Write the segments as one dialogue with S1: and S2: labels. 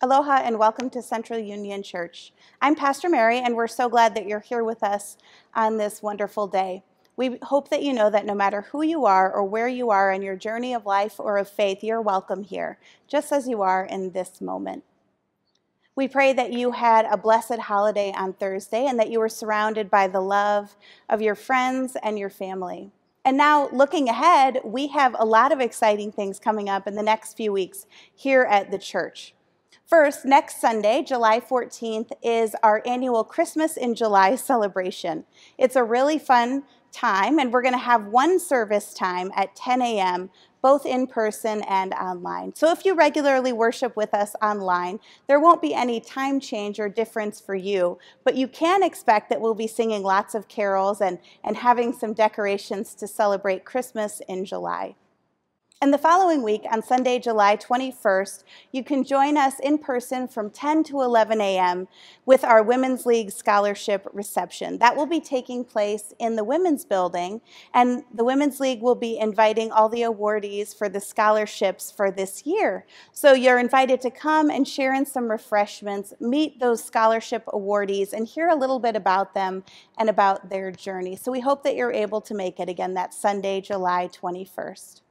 S1: Aloha and welcome to Central Union Church. I'm Pastor Mary, and we're so glad that you're here with us on this wonderful day. We hope that you know that no matter who you are or where you are in your journey of life or of faith, you're welcome here, just as you are in this moment. We pray that you had a blessed holiday on Thursday and that you were surrounded by the love of your friends and your family. And now, looking ahead, we have a lot of exciting things coming up in the next few weeks here at the church. First, next Sunday, July 14th, is our annual Christmas in July celebration. It's a really fun time, and we're going to have one service time at 10 a.m., both in person and online. So if you regularly worship with us online, there won't be any time change or difference for you, but you can expect that we'll be singing lots of carols and having some decorations to celebrate Christmas in July. And the following week, on Sunday, July 21st, you can join us in person from 10 to 11 a.m. with our Women's League Scholarship Reception. That will be taking place in the Women's Building, and the Women's League will be inviting all the awardees for the scholarships for this year. So you're invited to come and share in some refreshments, meet those scholarship awardees, and hear a little bit about them and about their journey. So we hope that you're able to make it again that Sunday, July 21st.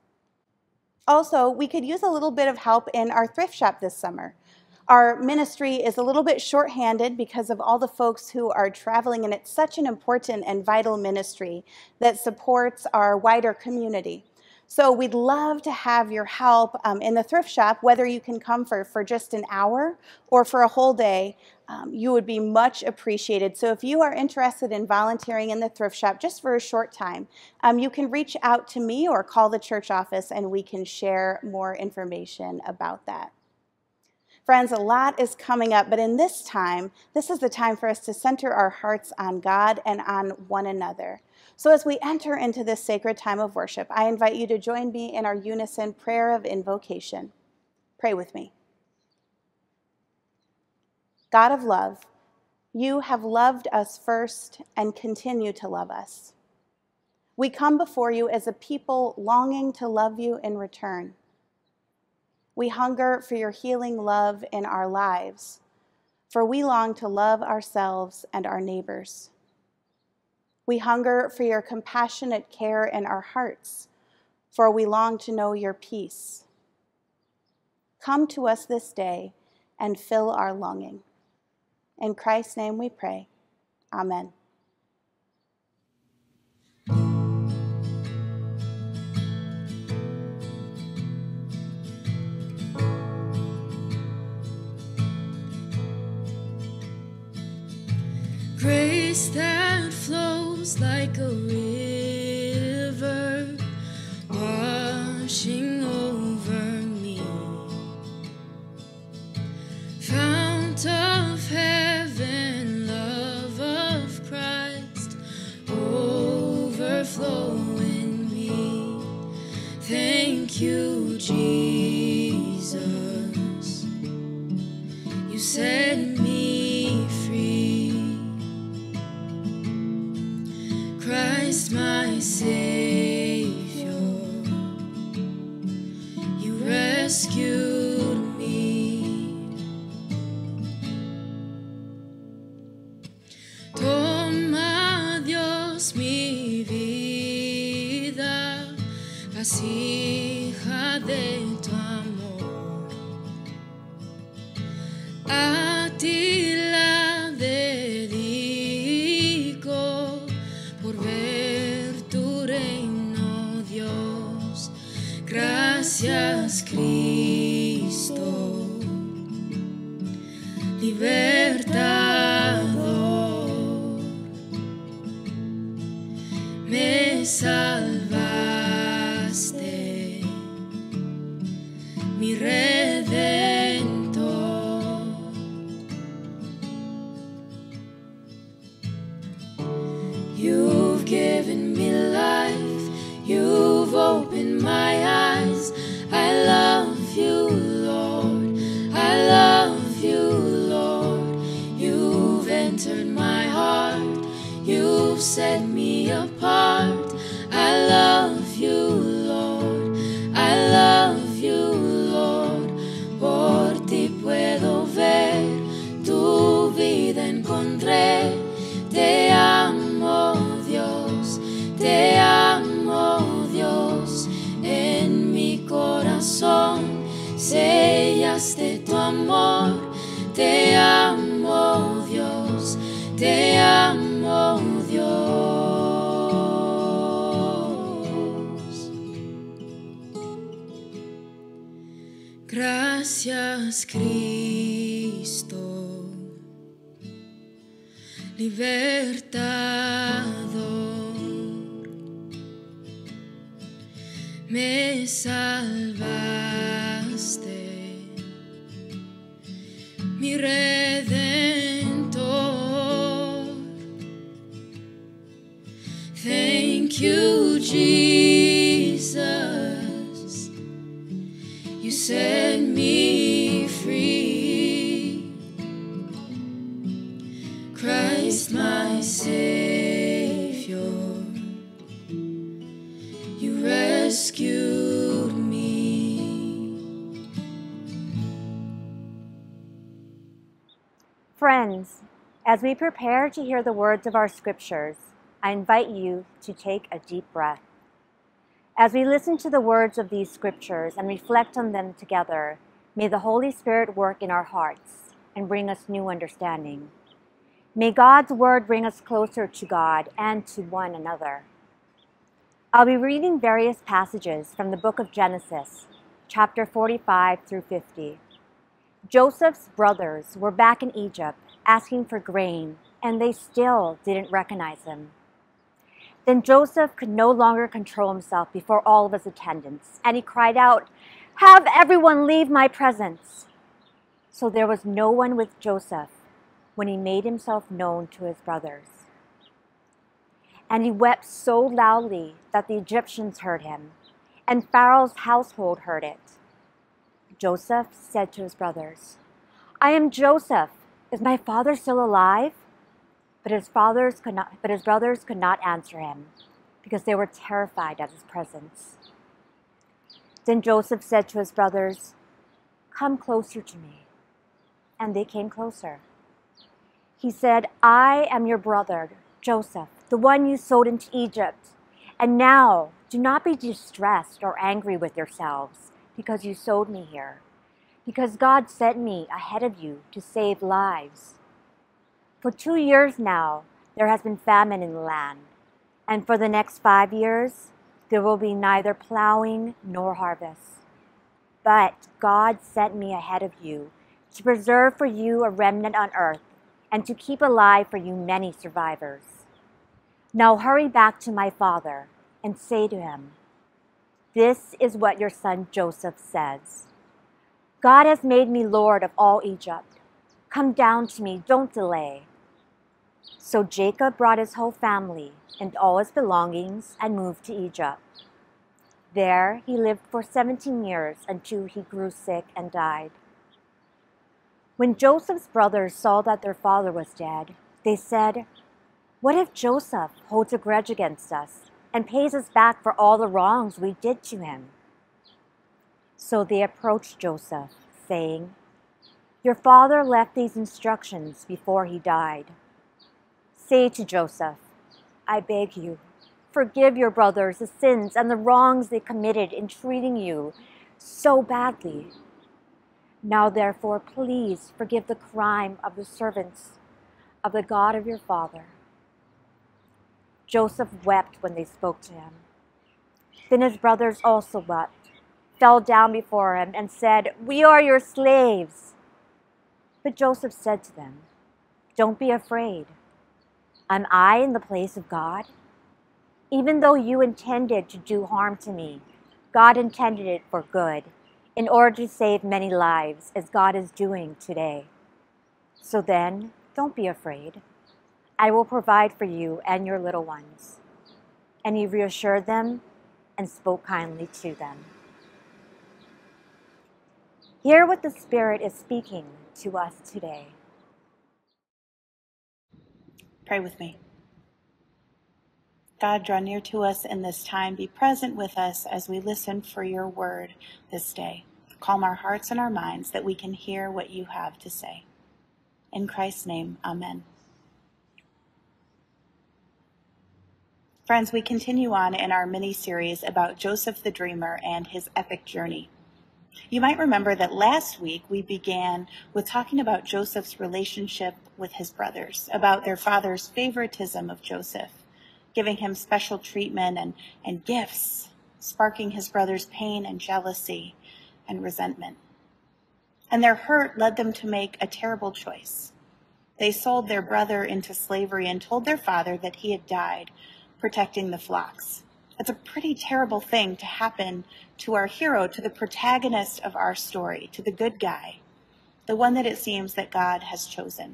S1: Also, we could use a little bit of help in our thrift shop this summer. Our ministry is a little bit shorthanded because of all the folks who are traveling, and it's such an important and vital ministry that supports our wider community. So we'd love to have your help in the thrift shop, whether you can come for just an hour or for a whole day. You would be much appreciated. So if you are interested in volunteering in the thrift shop just for a short time, you can reach out to me or call the church office and we can share more information about that. Friends, a lot is coming up, but in this time, this is the time for us to center our hearts on God and on one another. So as we enter into this sacred time of worship, I invite you to join me in our unison prayer of invocation. Pray with me. God of love, you have loved us first and continue to love us. We come before you as a people longing to love you in return. We hunger for your healing love in our lives, for we long to love ourselves and our neighbors. We hunger for your compassionate care in our hearts, for we long to know your peace. Come to us this day and fill our longing. In Christ's name we pray. Amen.
S2: Grace that flows like a river, washing over me. Fount of heaven, love of Christ, overflow in me. Thank you, Jesus. You set me free. Christ, my Savior, you rescued me. Toma, Dios, mi vida, vasija de tu amor. A ti la dedico por ver tu reino, Dios. Gracias, Cristo, libertador. Me salvaste, mi redentor. You've given me life, you've opened my eyes. I love grandezas de tu amor. Te amo, Dios, te amo, Dios. Gracias, Cristo, libertador, me salvaste, mi Redentor. Thank you, Jesus, you set me free. Christ my Savior, you rescued me.
S3: Friends, as we prepare to hear the words of our scriptures, I invite you to take a deep breath. As we listen to the words of these scriptures and reflect on them together, may the Holy Spirit work in our hearts and bring us new understanding. May God's word bring us closer to God and to one another. I'll be reading various passages from the book of Genesis, chapter 45 through 50. Joseph's brothers were back in Egypt asking for grain, and they still didn't recognize him. Then Joseph could no longer control himself before all of his attendants, and he cried out, "Have everyone leave my presence!" So there was no one with Joseph when he made himself known to his brothers. And he wept so loudly that the Egyptians heard him, and Pharaoh's household heard it. Joseph said to his brothers, "I am Joseph. Is my father still alive?" But his brothers could not answer him, because they were terrified at his presence. Then Joseph said to his brothers, "Come closer to me." And they came closer. He said, "I am your brother, Joseph, the one you sold into Egypt. And now do not be distressed or angry with yourselves because you sold me here, because God sent me ahead of you to save lives. For 2 years now, there has been famine in the land, and for the next 5 years, there will be neither plowing nor harvest. But God sent me ahead of you to preserve for you a remnant on earth and to keep alive for you many survivors. Now hurry back to my father and say to him, 'This is what your son Joseph says. God has made me Lord of all Egypt. Come down to me, don't delay.' So Jacob brought his whole family and all his belongings and moved to Egypt. There he lived for 17 years until he grew sick and died. When Joseph's brothers saw that their father was dead, they said, 'What if Joseph holds a grudge against us and pays us back for all the wrongs we did to him?' So they approached Joseph, saying, 'Your father left these instructions before he died. Say to Joseph, I beg you, forgive your brothers the sins and the wrongs they committed in treating you so badly. Now therefore, please forgive the crime of the servants of the God of your father.' Joseph wept when they spoke to him. Then his brothers also wept, fell down before him, and said, 'We are your slaves.' But Joseph said to them, 'Don't be afraid. Am I in the place of God? Even though you intended to do harm to me, God intended it for good, in order to save many lives, as God is doing today. So then, don't be afraid. I will provide for you and your little ones.' And he reassured them and spoke kindly to them." Hear what the Spirit is speaking to us today.
S1: Pray with me. God, draw near to us in this time. Be present with us as we listen for your word this day. Calm our hearts and our minds that we can hear what you have to say. In Christ's name, amen. Friends, we continue on in our mini-series about Joseph the Dreamer and his epic journey. You might remember that last week we began with talking about Joseph's relationship with his brothers, about their father's favoritism of Joseph, giving him special treatment and gifts, sparking his brothers' pain and jealousy and resentment. And their hurt led them to make a terrible choice. They sold their brother into slavery and told their father that he had died protecting the flocks. It's a pretty terrible thing to happen to our hero, to the protagonist of our story, to the good guy, the one that it seems that God has chosen.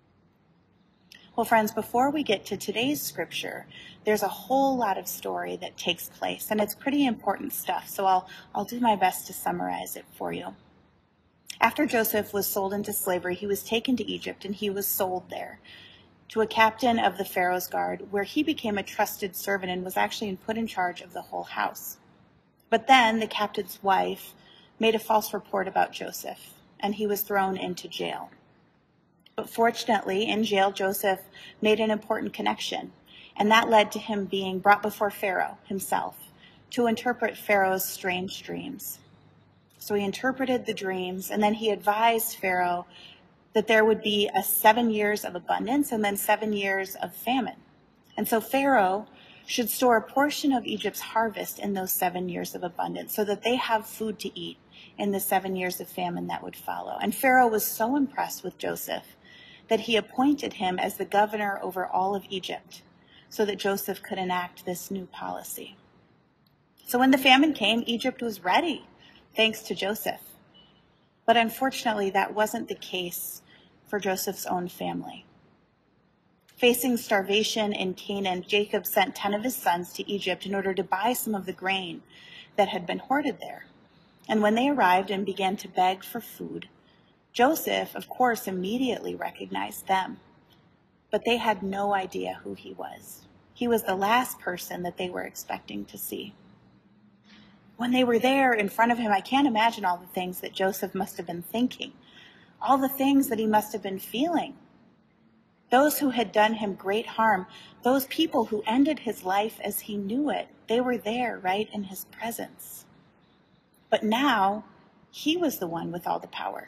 S1: Well, friends, before we get to today's scripture, there's a whole lot of story that takes place, and it's pretty important stuff, so I'll do my best to summarize it for you. After Joseph was sold into slavery, he was taken to Egypt, and he was sold there to a captain of the Pharaoh's guard, where he became a trusted servant and was actually put in charge of the whole house. But then the captain's wife made a false report about Joseph, and he was thrown into jail. But fortunately, in jail, Joseph made an important connection, and that led to him being brought before Pharaoh himself to interpret Pharaoh's strange dreams. So he interpreted the dreams, and then he advised Pharaoh that there would be 7 years of abundance and then 7 years of famine. And so Pharaoh should store a portion of Egypt's harvest in those 7 years of abundance so that they have food to eat in the 7 years of famine that would follow. And Pharaoh was so impressed with Joseph that he appointed him as the governor over all of Egypt so that Joseph could enact this new policy. So when the famine came, Egypt was ready, thanks to Joseph. But unfortunately, that wasn't the case for Joseph's own family. Facing starvation in Canaan, Jacob sent 10 of his sons to Egypt in order to buy some of the grain that had been hoarded there. And when they arrived and began to beg for food, Joseph, of course, immediately recognized them. But they had no idea who he was. He was the last person that they were expecting to see. When they were there in front of him, I can't imagine all the things that Joseph must have been thinking, all the things that he must have been feeling. Those who had done him great harm, those people who ended his life as he knew it, they were there right in his presence. But now, he was the one with all the power.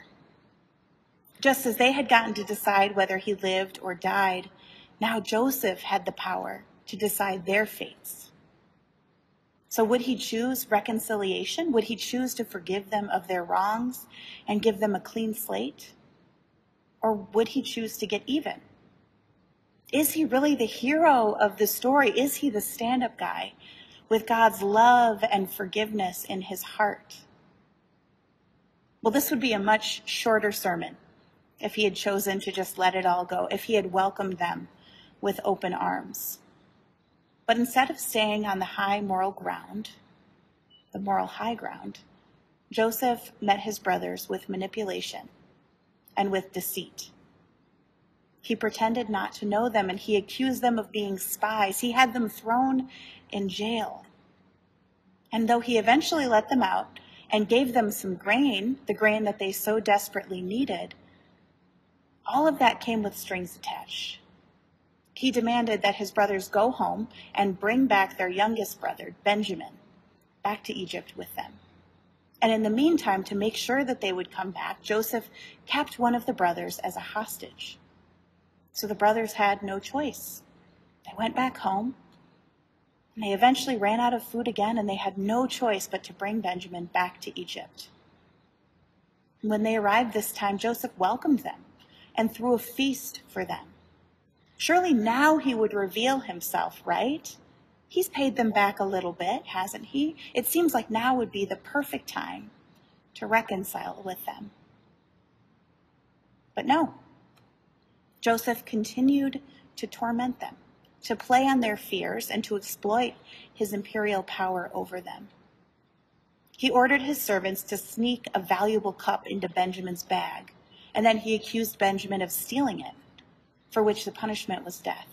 S1: Just as they had gotten to decide whether he lived or died, now Joseph had the power to decide their fates. So would he choose reconciliation? Would he choose to forgive them of their wrongs and give them a clean slate? Or would he choose to get even? Is he really the hero of the story? Is he the stand-up guy with God's love and forgiveness in his heart? Well, this would be a much shorter sermon if he had chosen to just let it all go, if he had welcomed them with open arms. But instead of staying on the high moral ground, the moral high ground, Joseph met his brothers with manipulation and with deceit. He pretended not to know them, and he accused them of being spies. He had them thrown in jail. And though he eventually let them out and gave them some grain, the grain that they so desperately needed, all of that came with strings attached. He demanded that his brothers go home and bring back their youngest brother, Benjamin, back to Egypt with them. And in the meantime, to make sure that they would come back, Joseph kept one of the brothers as a hostage. So the brothers had no choice. They went back home, and they eventually ran out of food again, and they had no choice but to bring Benjamin back to Egypt. And when they arrived this time, Joseph welcomed them and threw a feast for them. Surely now he would reveal himself, right? He's paid them back a little bit, hasn't he? It seems like now would be the perfect time to reconcile with them. But no. Joseph continued to torment them, to play on their fears, and to exploit his imperial power over them. He ordered his servants to sneak a valuable cup into Benjamin's bag, and then he accused Benjamin of stealing it, for which the punishment was death.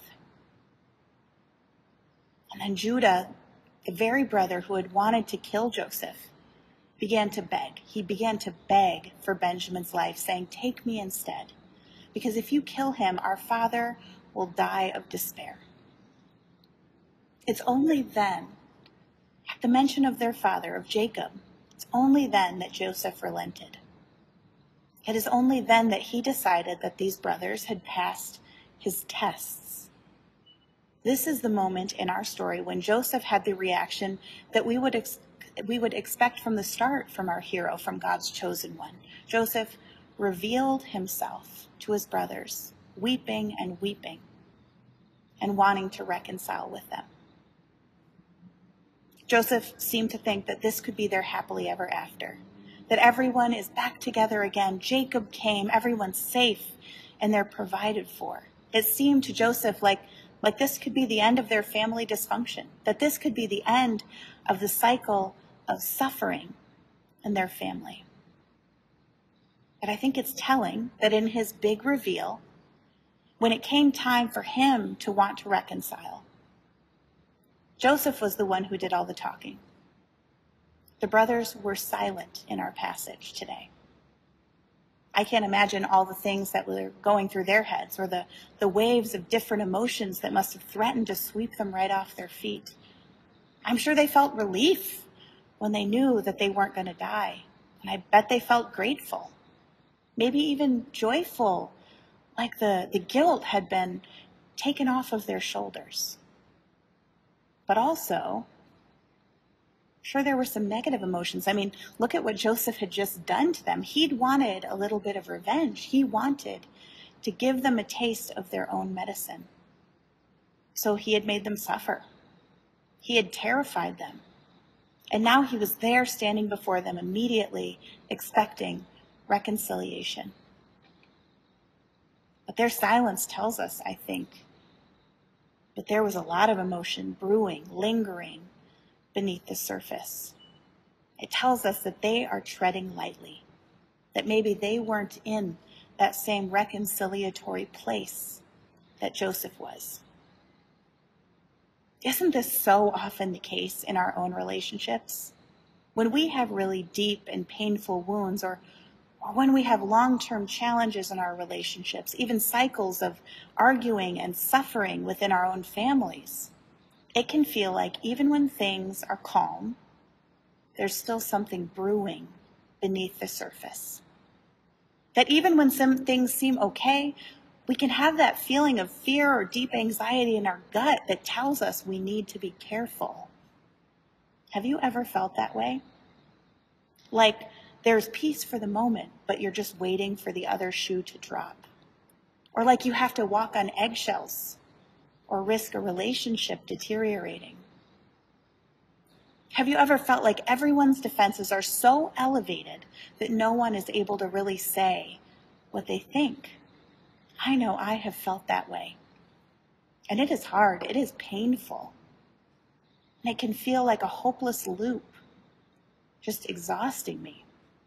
S1: And then Judah, the very brother who had wanted to kill Joseph, began to beg. He began to beg for Benjamin's life, saying, "Take me instead, because if you kill him, our father will die of despair." It's only then, at the mention of their father, of Jacob, It's only then that Joseph relented. It is only then that he decided that these brothers had passed his tests. This is the moment in our story when Joseph had the reaction that we would expect from the start from our hero, from God's chosen one. Joseph revealed himself to his brothers, weeping and weeping, and wanting to reconcile with them. Joseph seemed to think that this could be their happily ever after, that everyone is back together again. Jacob came, everyone's safe, and they're provided for. It seemed to Joseph like this could be the end of their family dysfunction, that this could be the end of the cycle of suffering in their family. But I think it's telling that in his big reveal, when it came time for him to want to reconcile, Joseph was the one who did all the talking. The brothers were silent in our passage today. I can't imagine all the things that were going through their heads, or the waves of different emotions that must have threatened to sweep them right off their feet. I'm sure they felt relief when they knew that they weren't going to die. And I bet they felt grateful, maybe even joyful, like the guilt had been taken off of their shoulders. But also, sure, there were some negative emotions. I mean, look at what Joseph had just done to them. He'd wanted a little bit of revenge. He wanted to give them a taste of their own medicine. So he had made them suffer. He had terrified them. And now he was there standing before them, immediately expecting reconciliation. But their silence tells us, I think, that there was a lot of emotion brewing, lingering beneath the surface. It tells us that they are treading lightly, that maybe they weren't in that same reconciliatory place that Joseph was. Isn't this so often the case in our own relationships? When we have really deep and painful wounds, or when we have long-term challenges in our relationships, even cycles of arguing and suffering within our own families, it can feel like even when things are calm, there's still something brewing beneath the surface. That even when some things seem okay, we can have that feeling of fear or deep anxiety in our gut that tells us we need to be careful. Have you ever felt that way? Like there's peace for the moment, but you're just waiting for the other shoe to drop. Or like you have to walk on eggshells or risk a relationship deteriorating. Have you ever felt like everyone's defenses are so elevated that no one is able to really say what they think? I know I have felt that way. And it is hard. It is painful. And it can feel like a hopeless loop, just exhausting me.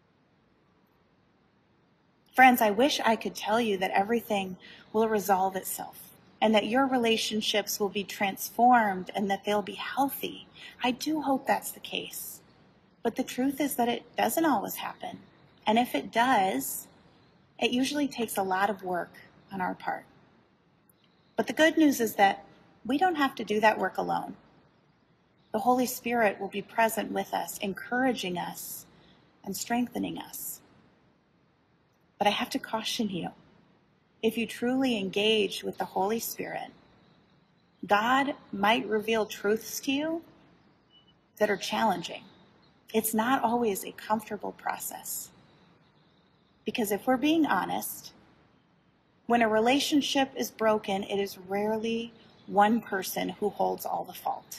S1: Friends, I wish I could tell you that everything will resolve itself and that your relationships will be transformed and that they'll be healthy. I do hope that's the case. But the truth is that it doesn't always happen. And if it does, it usually takes a lot of work on our part. But the good news is that we don't have to do that work alone. The Holy Spirit will be present with us, encouraging us and strengthening us. But I have to caution you, if you truly engage with the Holy Spirit, God might reveal truths to you that are challenging. It's not always a comfortable process. Because if we're being honest, when a relationship is broken, it is rarely one person who holds all the fault.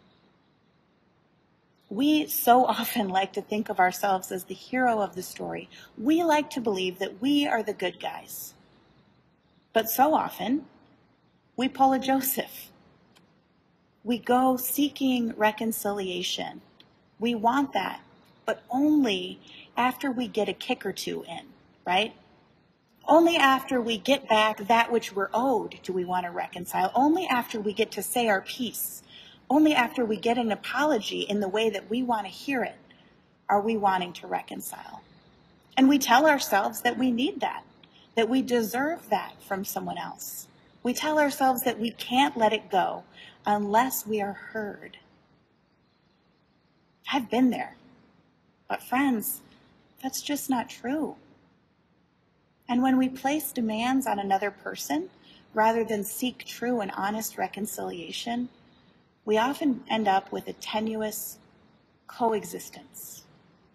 S1: We so often like to think of ourselves as the hero of the story. We like to believe that we are the good guys. But so often, we pull a Joseph. We go seeking reconciliation. We want that, but only after we get a kick or two in, right? Only after we get back that which we're owed do we want to reconcile. Only after we get to say our piece. Only after we get an apology in the way that we want to hear it are we wanting to reconcile. And we tell ourselves that we need that we deserve that from someone else. We tell ourselves that we can't let it go unless we are heard. I've been there. But friends, that's just not true. And when we place demands on another person, rather than seek true and honest reconciliation, we often end up with a tenuous coexistence.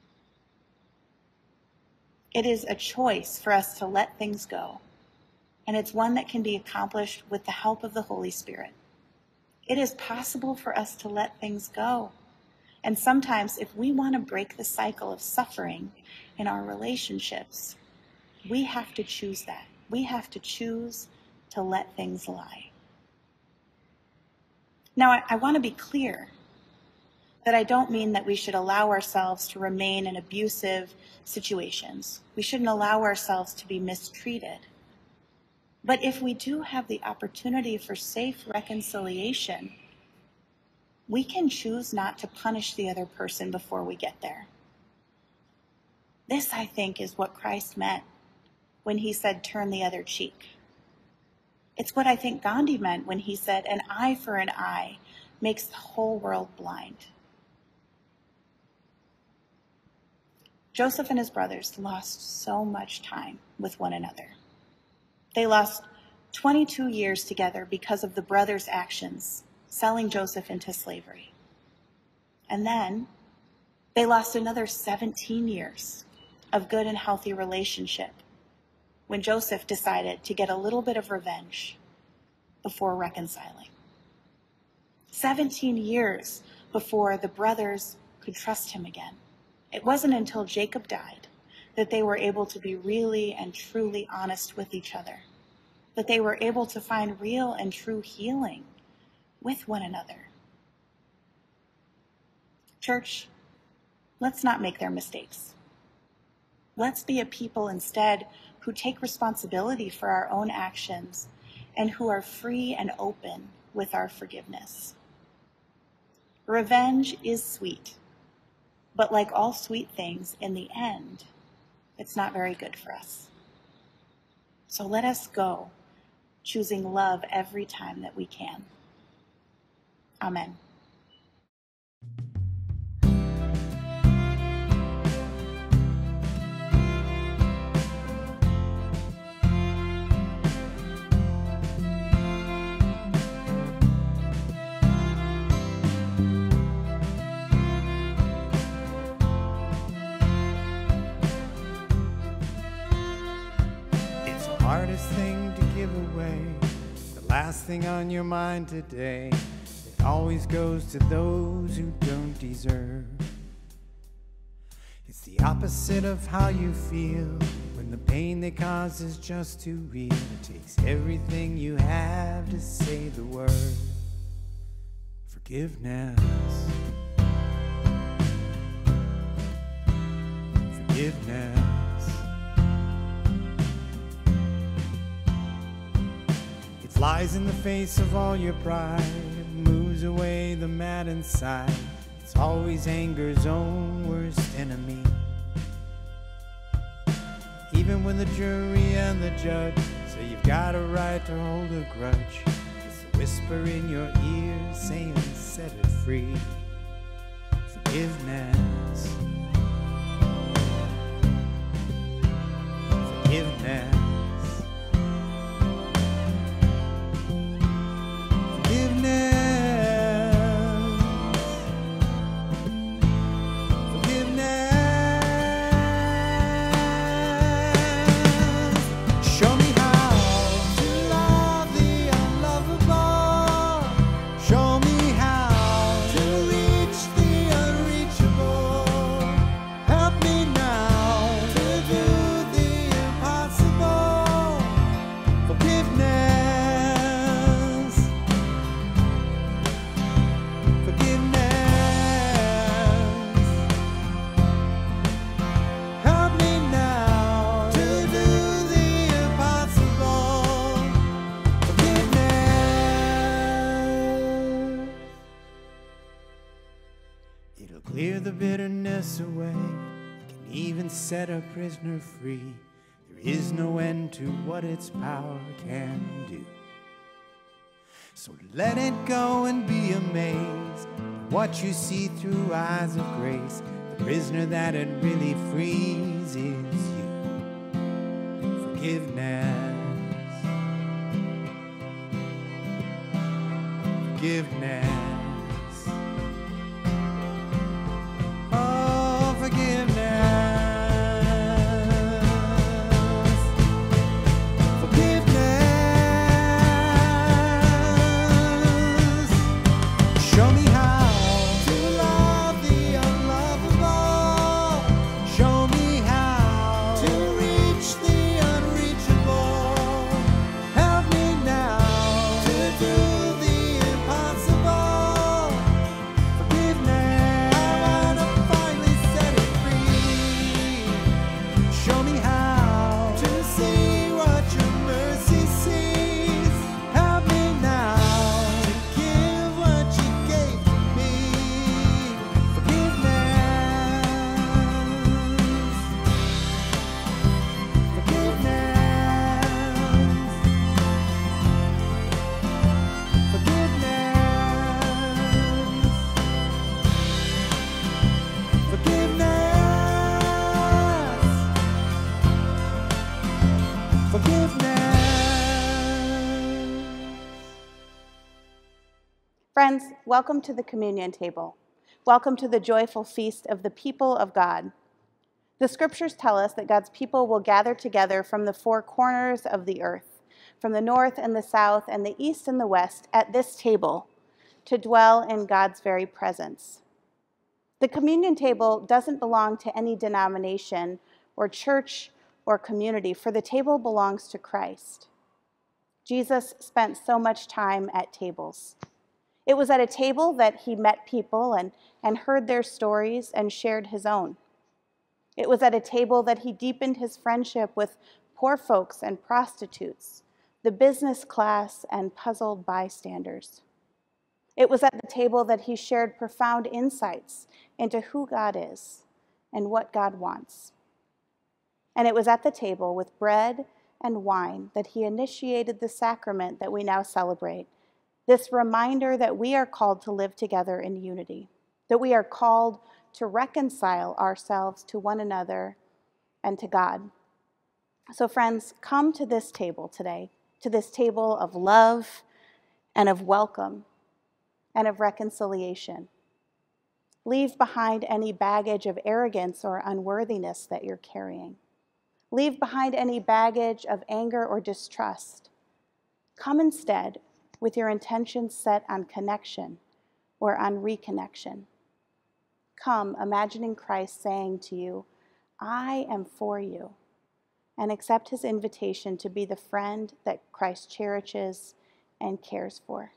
S1: It is a choice for us to let things go, and it's one that can be accomplished with the help of the Holy Spirit. It is possible for us to let things go. And sometimes if we want to break the cycle of suffering in our relationships, we have to choose that. We have to choose to let things lie. Now, I want to be clear that I don't mean that we should allow ourselves to remain in abusive situations. We shouldn't allow ourselves to be mistreated. But if we do have the opportunity for safe reconciliation, we can choose not to punish the other person before we get there. This, I think, is what Christ meant when he said, turn the other cheek. It's what I think Gandhi meant when he said, an eye for an eye makes the whole world blind. Joseph and his brothers lost so much time with one another. They lost 22 years together because of the brothers' actions, selling Joseph into slavery. And then they lost another 17 years of good and healthy relationship when Joseph decided to get a little bit of revenge before reconciling. 17 years before the brothers could trust him again. It wasn't until Jacob died that they were able to be really and truly honest with each other, that they were able to find real and true healing with one another. Church, let's not make their mistakes. Let's be a people instead who take responsibility for our own actions and who are free and open with our forgiveness. Revenge is sweet, but like all sweet things, in the end, it's not very good for us. So let us go, choosing love every time that we can. Amen.
S4: Hardest thing to give away, the last thing on your mind today. It always goes to those who don't deserve. It's the opposite of how you feel when the pain they cause is just too real. It takes everything you have to say the word forgiveness. Forgiveness. Flies in the face of all your pride, it moves away the mad inside. It's always anger's own worst enemy. Even when the jury and the judge say you've got a right to hold a grudge, it's a whisper in your ear saying set it free. Forgiveness. Forgiveness. It'll clear the bitterness away, can even set a prisoner free. There is no end to what its power can do. So let it go and be amazed at what you see through eyes of grace. The prisoner that it really frees is you. Forgiveness. Forgiveness. Oh, forgiveness. Forgiveness. Show me how to love the unlovable. Show me how to reach the unreachable. Help me now to do the impossible. Forgiveness. I wanna finally set it free. Show me how to see what your mercy sees. Help me now to give what you gave me. Forgiveness. Forgiveness. Forgiveness. Forgiveness.
S1: Friends, welcome to the communion table. Welcome to the joyful feast of the people of God. The scriptures tell us that God's people will gather together from the four corners of the earth, from the north and the south and the east and the west, at this table to dwell in God's very presence. The communion table doesn't belong to any denomination or church or community, for the table belongs to Christ. Jesus spent so much time at tables. It was at a table that he met people and heard their stories and shared his own. It was at a table that he deepened his friendship with poor folks and prostitutes, the business class and puzzled bystanders. It was at the table that he shared profound insights into who God is and what God wants. And it was at the table with bread and wine that he initiated the sacrament that we now celebrate, this reminder that we are called to live together in unity, that we are called to reconcile ourselves to one another and to God. So friends, come to this table today, to this table of love and of welcome and of reconciliation. Leave behind any baggage of arrogance or unworthiness that you're carrying. Leave behind any baggage of anger or distrust. Come instead with your intentions set on connection or on reconnection. Come imagining Christ saying to you, I am for you, and accept his invitation to be the friend that Christ cherishes and cares for.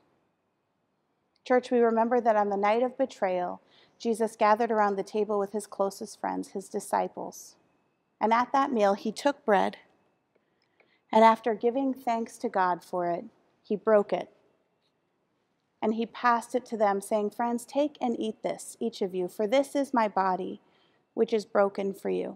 S1: Church, we remember that on the night of betrayal, Jesus gathered around the table with his closest friends, his disciples. And at that meal, he took bread, and after giving thanks to God for it, he broke it. And he passed it to them, saying, friends, take and eat this, each of you, for this is my body, which is broken for you.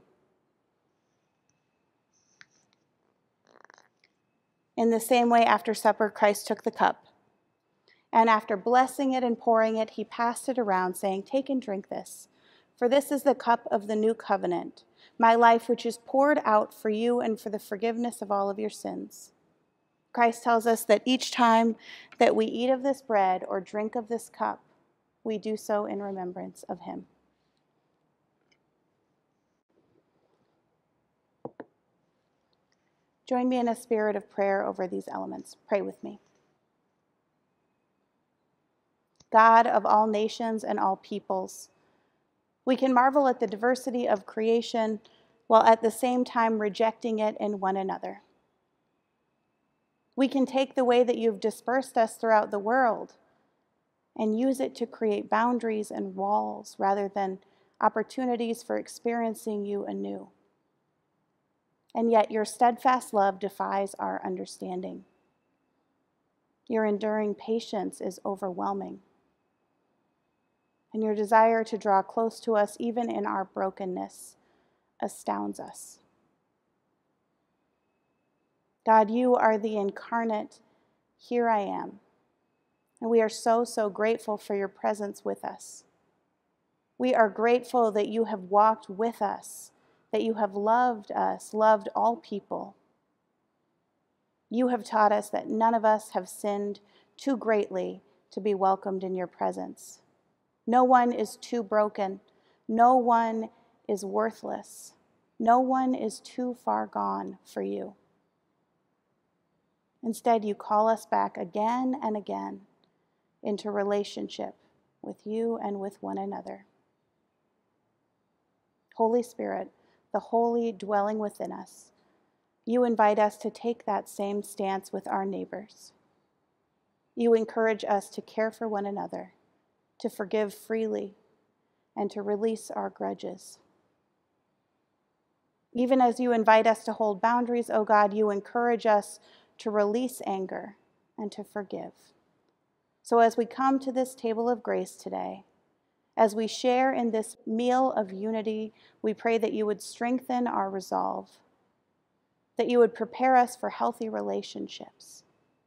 S1: In the same way, after supper, Christ took the cup. And after blessing it and pouring it, he passed it around, saying, take and drink this, for this is the cup of the new covenant, my life which is poured out for you and for the forgiveness of all of your sins. Christ tells us that each time that we eat of this bread or drink of this cup, we do so in remembrance of him. Join me in a spirit of prayer over these elements. Pray with me. God of all nations and all peoples, we can marvel at the diversity of creation while at the same time rejecting it in one another. We can take the way that you've dispersed us throughout the world and use it to create boundaries and walls rather than opportunities for experiencing you anew. And yet your steadfast love defies our understanding. Your enduring patience is overwhelming. And your desire to draw close to us, even in our brokenness, astounds us. God, you are the incarnate, here I am. And we are so, so grateful for your presence with us. We are grateful that you have walked with us, that you have loved us, loved all people. You have taught us that none of us have sinned too greatly to be welcomed in your presence. No one is too broken. No one is worthless. No one is too far gone for you. Instead, you call us back again and again into relationship with you and with one another. Holy Spirit, the holy dwelling within us, you invite us to take that same stance with our neighbors. You encourage us to care for one another, to forgive freely, and to release our grudges. Even as you invite us to hold boundaries, O God, you encourage us to release anger and to forgive. So as we come to this table of grace today, as we share in this meal of unity, we pray that you would strengthen our resolve, that you would prepare us for healthy relationships.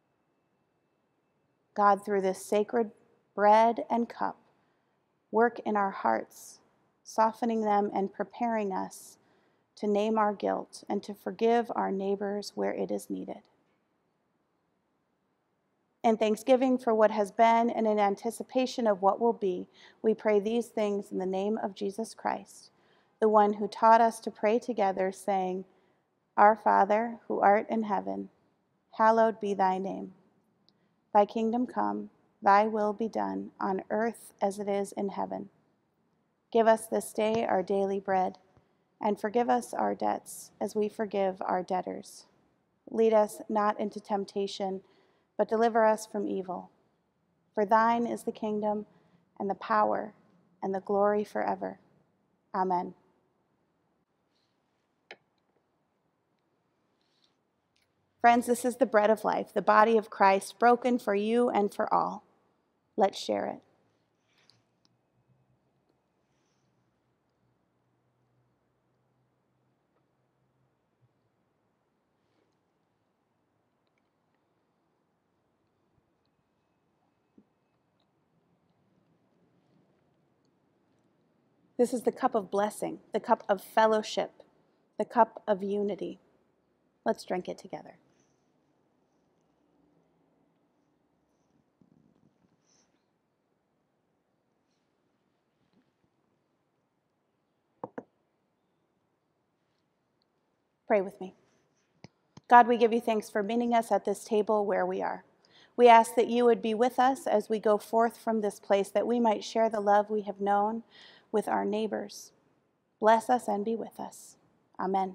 S1: God, through this sacred bread and cup, work in our hearts, softening them and preparing us to name our guilt and to forgive our neighbors where it is needed. In thanksgiving for what has been and in anticipation of what will be, we pray these things in the name of Jesus Christ, the one who taught us to pray together, saying, Our Father, who art in heaven, hallowed be thy name. Thy kingdom come, thy will be done, on earth as it is in heaven. Give us this day our daily bread, and forgive us our debts as we forgive our debtors. Lead us not into temptation, but deliver us from evil. For thine is the kingdom, and the power, and the glory forever. Amen. Friends, this is the bread of life, the body of Christ, broken for you and for all. Let's share it. This is the cup of blessing, the cup of fellowship, the cup of unity. Let's drink it together. Pray with me. God, we give you thanks for meeting us at this table where we are. We ask that you would be with us as we go forth from this place, that we might share the love we have known with our neighbors. Bless us and be with us. Amen.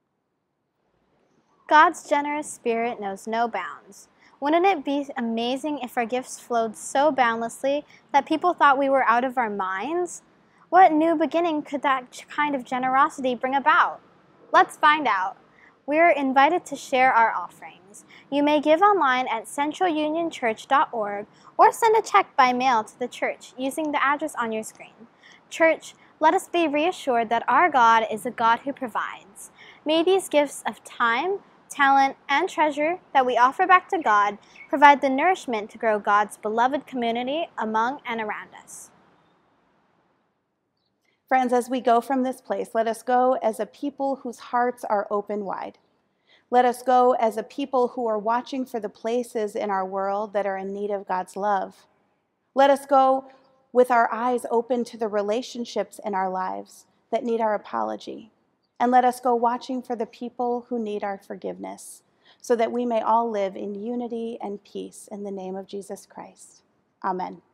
S5: God's generous spirit knows no bounds. Wouldn't it be amazing if our gifts flowed so boundlessly that people thought we were out of our minds? What new beginning could that kind of generosity bring about? Let's find out. We are invited to share our offerings. You may give online at centralunionchurch.org or send a check by mail to the church using the address on your screen. Church, let us be reassured that our God is a God who provides. May these gifts of time, talent, and treasure that we offer back to God provide the nourishment to grow God's beloved community among and around us.
S1: Friends, as we go from this place, let us go as a people whose hearts are open wide. Let us go as a people who are watching for the places in our world that are in need of God's love. Let us go with our eyes open to the relationships in our lives that need our apology. And let us go watching for the people who need our forgiveness, so that we may all live in unity and peace in the name of Jesus Christ. Amen.